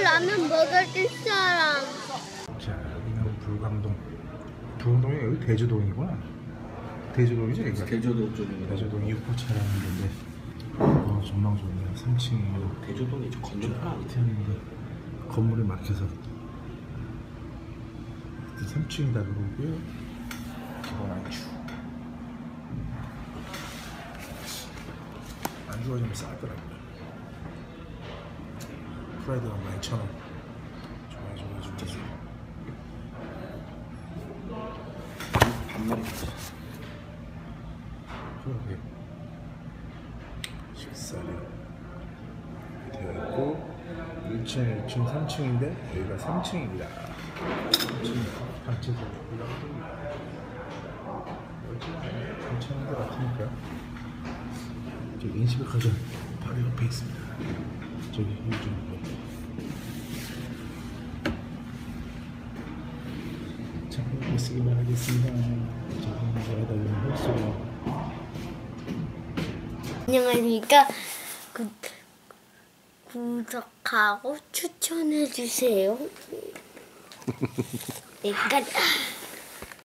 라면 먹어줄 사람. 자, 여기는 불광동. 불광동이 여기 대주동이구나. 대주동이죠, 여기가? 대조동 쪽이요. 대주동 6호차라는 데인데 전망 좋네요. 3층이고 대조동이 저 건너편 아니지? 했는데 건물이 막혀서 3층이다 그러고요. 기본 안주가 좀 싸더라고요. 프라이드가 12,000원. 좋아. 반마리 그러게. 식사료 되어 있고 1층, 2층, 3층인데 여기가 3층입니다. 3층 단체에서 올라가고 3층인 것 같으니까 저기 인시백화점 바로 옆에 있습니다. 저기 요즘 잘 쓰기만 하겠습니다. 저기 저기다 홀수가 안녕하십니까. 구독하고 추천해주세요. 네, 끝.